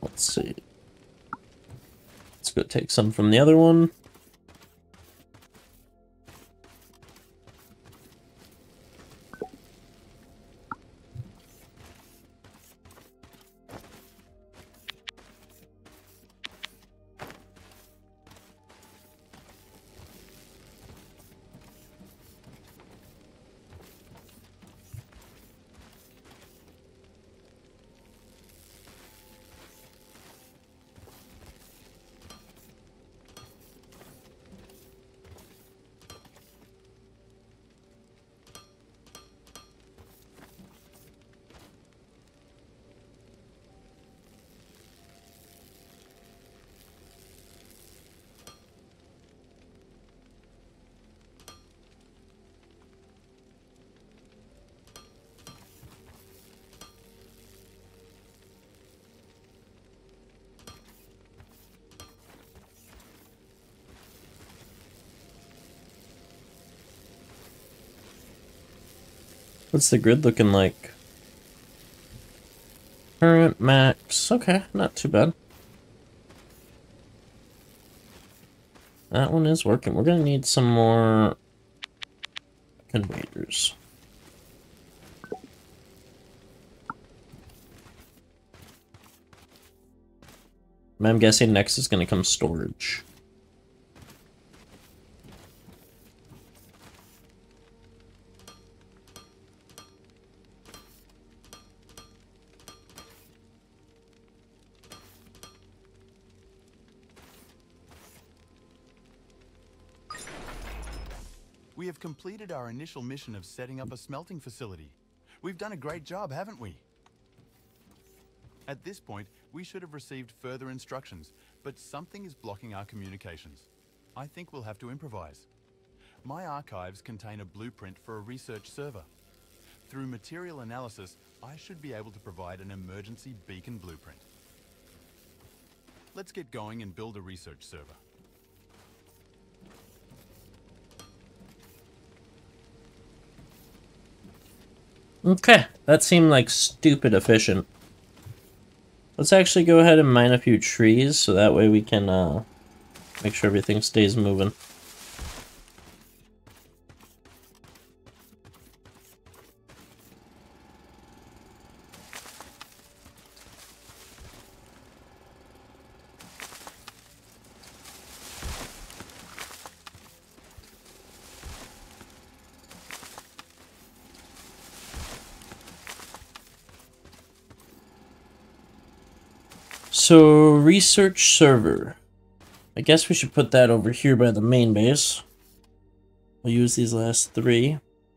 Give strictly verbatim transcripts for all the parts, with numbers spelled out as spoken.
Let's see. Let's go take some from the other one. What's the grid looking like? Current max. Okay, not too bad. That one is working. We're gonna need some more conveyors. I'm guessing next is gonna come storage. We have completed our initial mission of setting up a smelting facility. We've done a great job, haven't we? At this point, we should have received further instructions, but something is blocking our communications. I think we'll have to improvise. My archives contain a blueprint for a research server. Through material analysis, I should be able to provide an emergency beacon blueprint. Let's get going and build a research server. Okay, that seemed like stupid efficient. Let's actually go ahead and mine a few trees so that way we can uh, make sure everything stays moving. So, research server. I guess we should put that over here by the main base. We'll use these last three.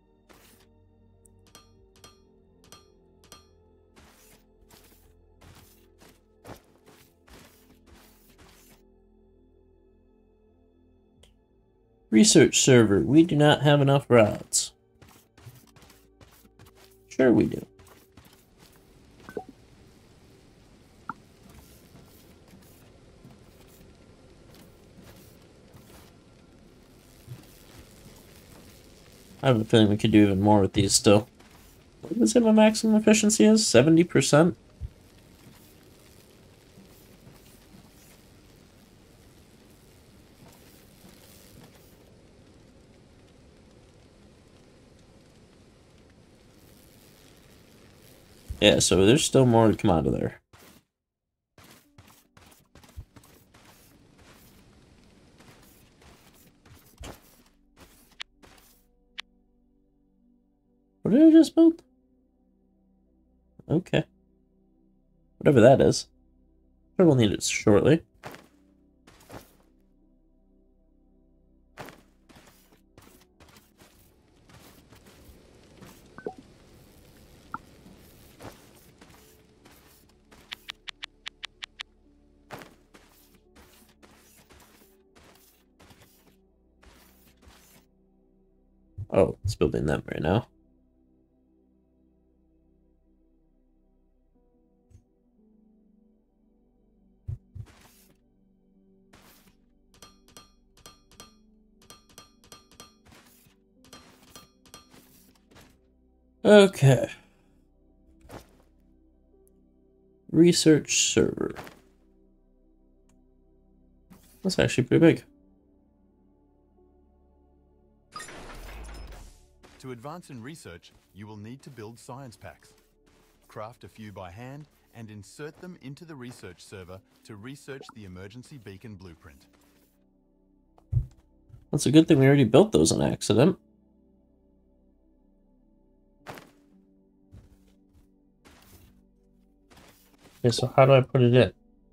Research server. We do not have enough rods. Sure we do. I have a feeling we could do even more with these still. What was it my maximum efficiency is? seventy percent? Yeah, so there's still more to come out of there. What did I just build? Okay. Whatever that is. Sure, we'll need it shortly. Oh, it's building them right now. Okay. Research server. That's actually pretty big. To advance in research, you will need to build science packs. Craft a few by hand and insert them into the research server to research the emergency beacon blueprint. That's a good thing we already built those on accident. Okay, so how do I put it in?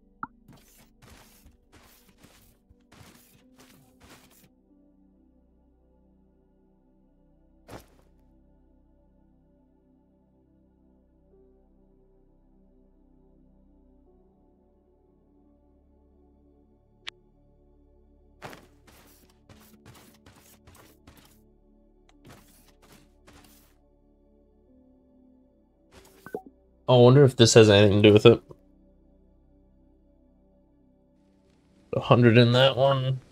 I wonder if this has anything to do with it. A hundred in that one.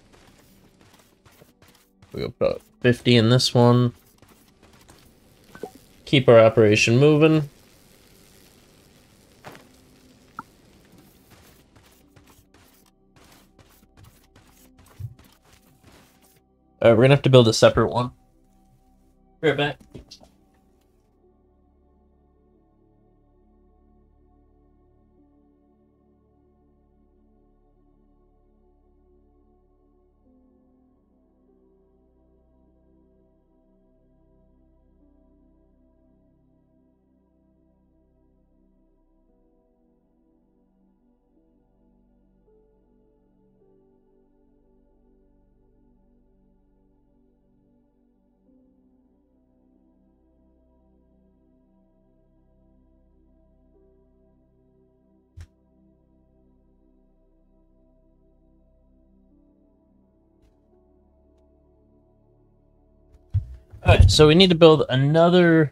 We go put fifty in this one. Keep our operation moving. Alright, we're gonna have to build a separate one. Be right back. Alright, so we need to build another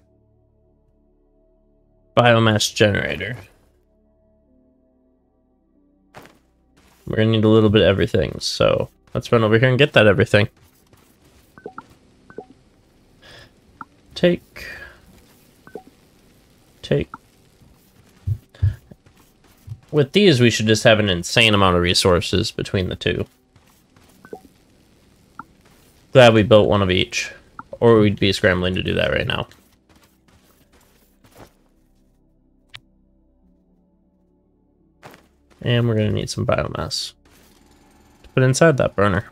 biomass generator. We're gonna need a little bit of everything, so let's run over here and get that everything. Take. Take. With these, we should just have an insane amount of resources between the two. Glad we built one of each. Or we'd be scrambling to do that right now. And we're going to need some biomass to put inside that burner.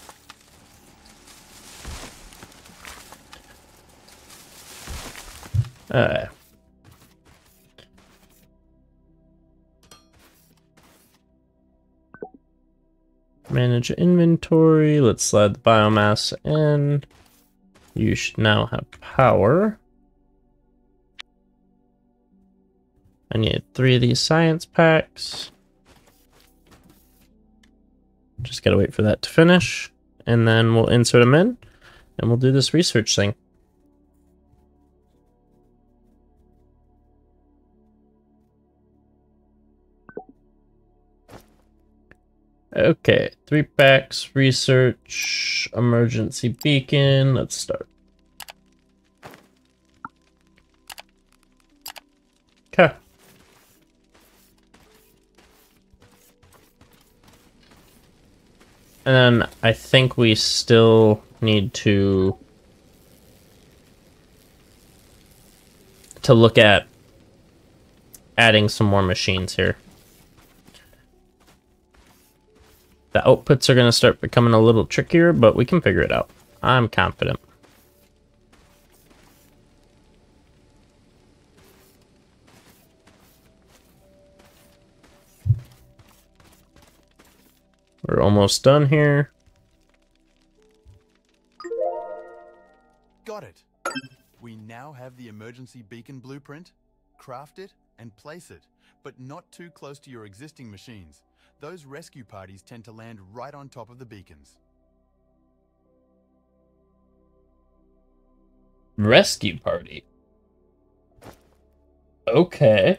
Alright. Manage inventory. Let's slide the biomass in. You should now have power. I need three of these science packs. Just gotta wait for that to finish. And then we'll insert them in. And we'll do this research thing. Okay, three packs, research, emergency beacon. Let's start. Okay. And then I think we still need to to look at adding some more machines here. The outputs are going to start becoming a little trickier, but we can figure it out. I'm confident. We're almost done here. Got it. We now have the emergency beacon blueprint. Craft it and place it, but not too close to your existing machines. Those rescue parties tend to land right on top of the beacons. Rescue party? Okay.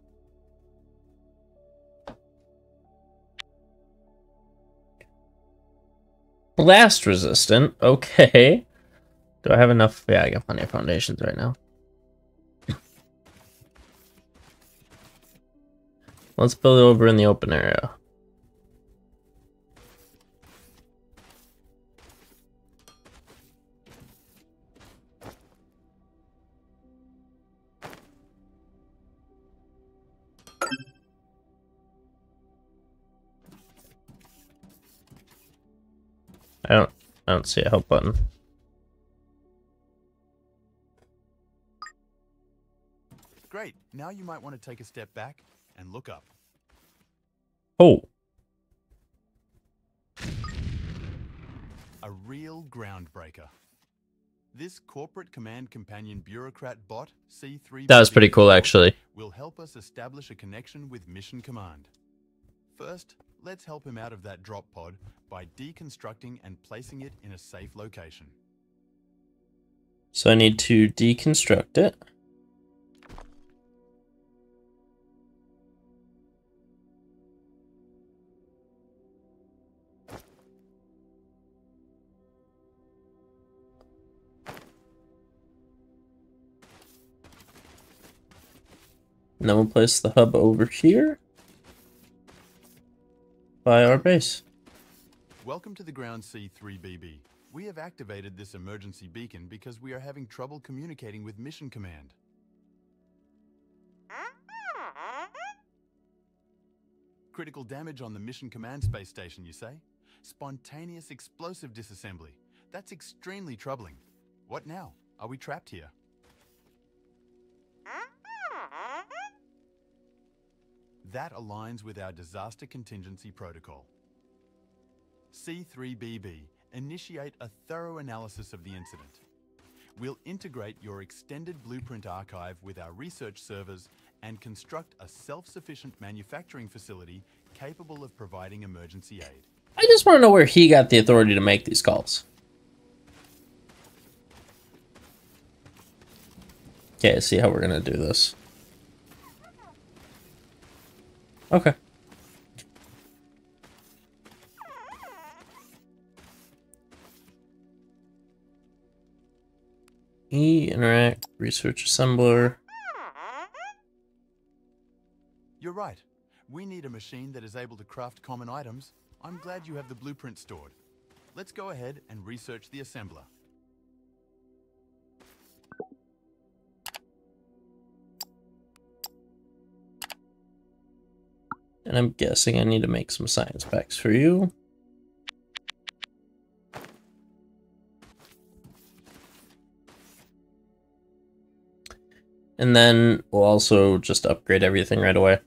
Blast resistant? Okay. Do I have enough? Yeah, I got plenty of foundations right now. Let's build it over in the open area. I don't I don't see a help button. Great. Now you might want to take a step back and look up. Oh. A real groundbreaker. This corporate command companion bureaucrat bot, C three B B, That was pretty cool, actually. will help us establish a connection with Mission Command. First, let's help him out of that drop pod by deconstructing and placing it in a safe location. So I need to deconstruct it. And then we'll place the hub over here by our base. Welcome to the ground, C three B B. We have activated this emergency beacon because we are having trouble communicating with Mission Command. Critical damage on the Mission Command space station, you say? Spontaneous explosive disassembly. That's extremely troubling. What now? Are we trapped here? That aligns with our disaster contingency protocol. C three B B, initiate a thorough analysis of the incident. We'll integrate your extended blueprint archive with our research servers and construct a self-sufficient manufacturing facility capable of providing emergency aid. I just want to know where he got the authority to make these calls. Okay, I see how we're going to do this. Okay. E, interact, research assembler. You're right. We need a machine that is able to craft common items. I'm glad you have the blueprint stored. Let's go ahead and research the assembler. And I'm guessing I need to make some science packs for you. And then we'll also just upgrade everything right away.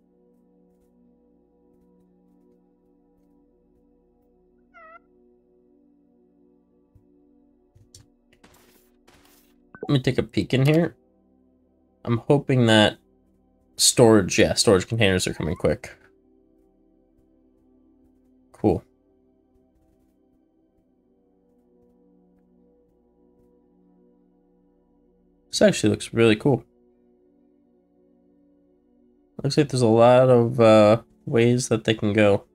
Let me take a peek in here. I'm hoping that storage, yeah, storage containers are coming quick. Cool. This actually looks really cool. Looks like there's a lot of uh, ways that they can go.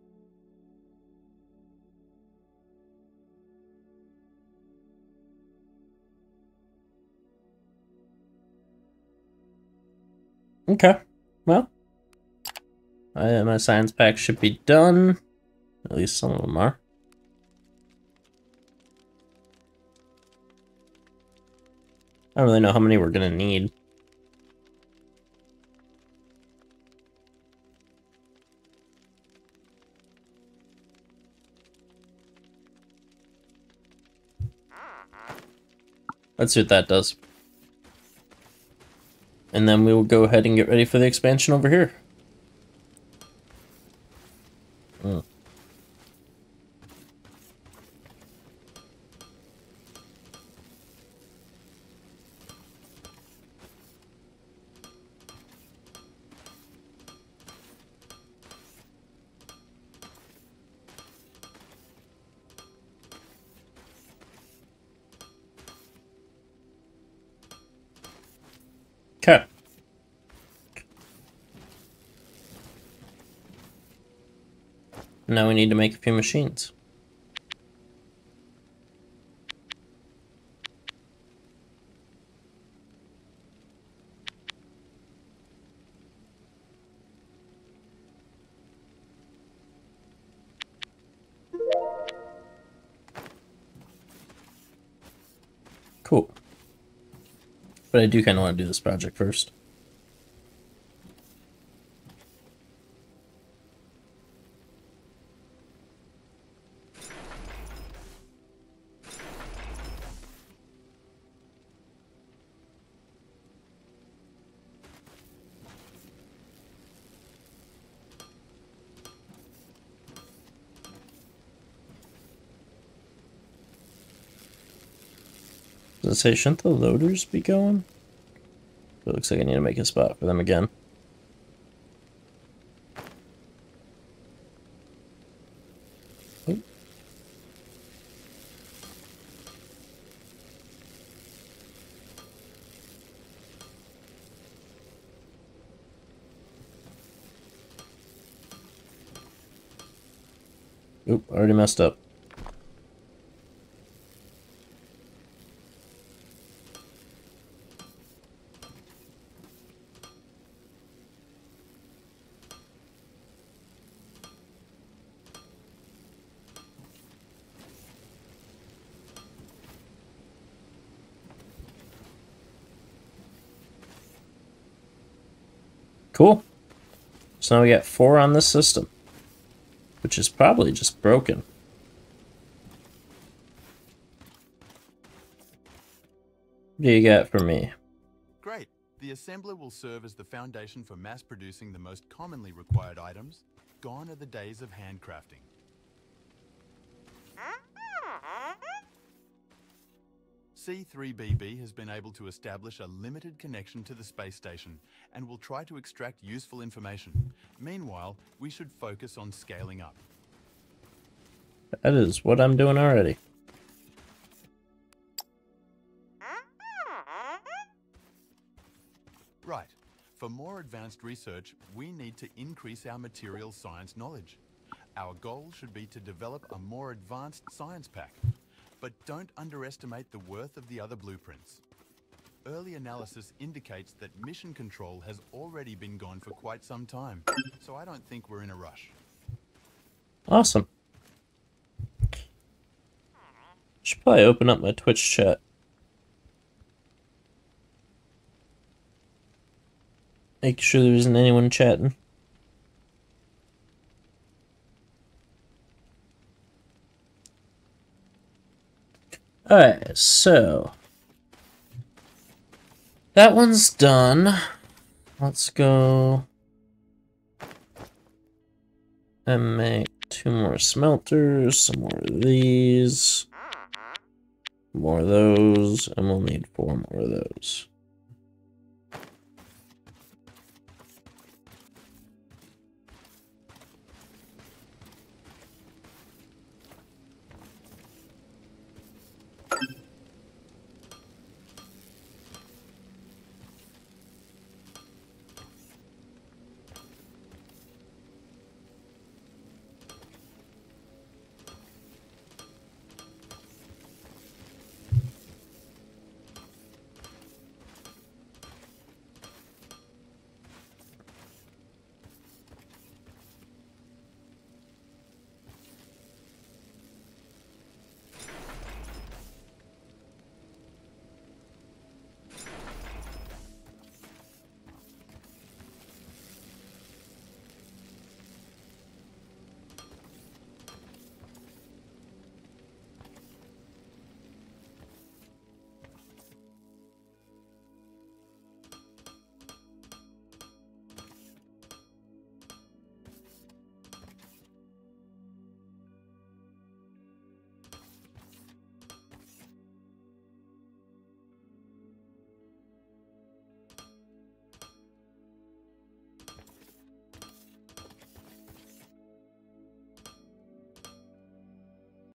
Okay, well, I, my science pack should be done. At least some of them are. I don't really know how many we're gonna need. Let's see what that does. And then we will go ahead and get ready for the expansion over here. Mm. Okay. Now we need to make a few machines. Cool. But I do kind of want to do this project first. gonna say, shouldn't the loaders be going? It looks like I need to make a spot for them again. Oop. Oop, already messed up. Cool. So now we got four on this system, which is probably just broken. What do you got for me? Great. The assembler will serve as the foundation for mass producing the most commonly required items. Gone are the days of handcrafting. C three B B has been able to establish a limited connection to the space station and will try to extract useful information. Meanwhile, we should focus on scaling up. That is what I'm doing already. Right. For more advanced research, we need to increase our material science knowledge. Our goal should be to develop a more advanced science pack. But don't underestimate the worth of the other blueprints. Early analysis indicates that mission control has already been gone for quite some time, so I don't think we're in a rush. Awesome. Should probably open up my Twitch chat. Make sure there isn't anyone chatting. Alright, so that one's done. Let's go and make two more smelters, some more of these, more of those, and we'll need four more of those.